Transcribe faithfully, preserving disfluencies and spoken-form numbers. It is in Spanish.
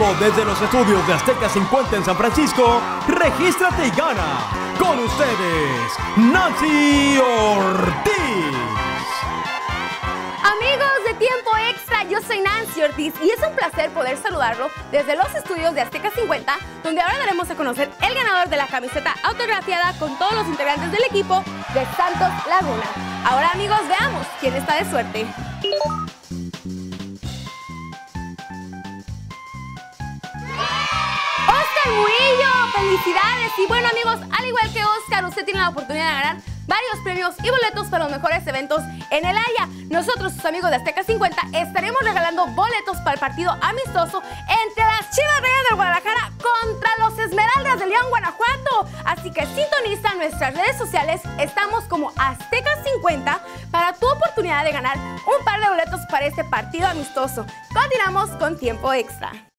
vivo desde los estudios de Azteca cincuenta en San Francisco, regístrate y gana. Con ustedes, Nancy Ortiz. Amigos de Tiempo Extra, yo soy Nancy Ortiz y es un placer poder saludarlo desde los estudios de Azteca cincuenta, donde ahora daremos a conocer el ganador de la camiseta autografiada con todos los integrantes del equipo de Santos Laguna. Ahora, amigos, veamos quién está de suerte. ¡Oscar Murillo! ¡Felicidades! Y bueno, amigos, al igual que Oscar, usted tiene la oportunidad de ganar varios premios y boletos para los mejores eventos en el área. Nosotros, sus amigos de Azteca cincuenta, estaremos regalando boletos para el partido amistoso entre las Chivas Rayadas del Guadalajara contra los Esmeraldas de León, Guanajuato. Así que sintoniza nuestras redes sociales, estamos como Azteca cincuenta para tu oportunidad de ganar un par de boletos para este partido amistoso. Continuamos con Tiempo Extra.